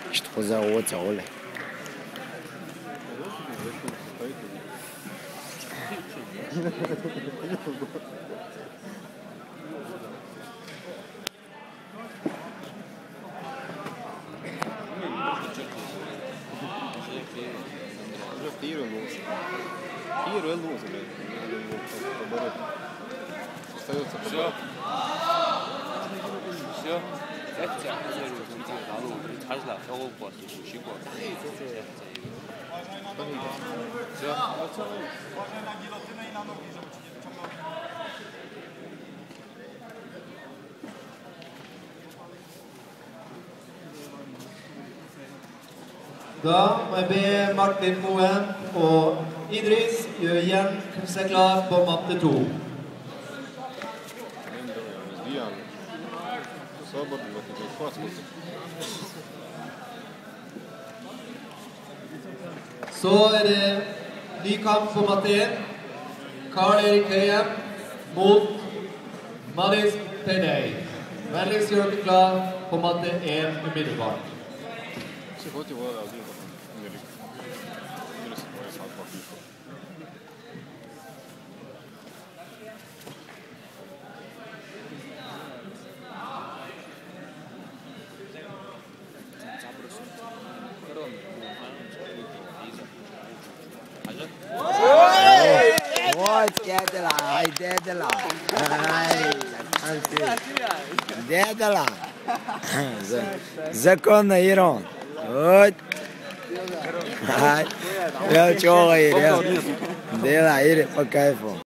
Что за我走了？ Fire låser. Fire låser det. Все. Все. Это 나도 잘라 적어보고 왔어. 쉬고 왔어. Da må jeg be Martin Moen og Idris gjøre igjen seg klar på matte 2. Så er det ny kamp for matte 1. Karl Erik Høyem mot Malis Payday. Vennligst gjør dere klar på matte 1 umiddelbart. Вот дедала, ай дедала, дедала, законно Ирон, вот, ай, я чего говорю, дела, ири по кайфу.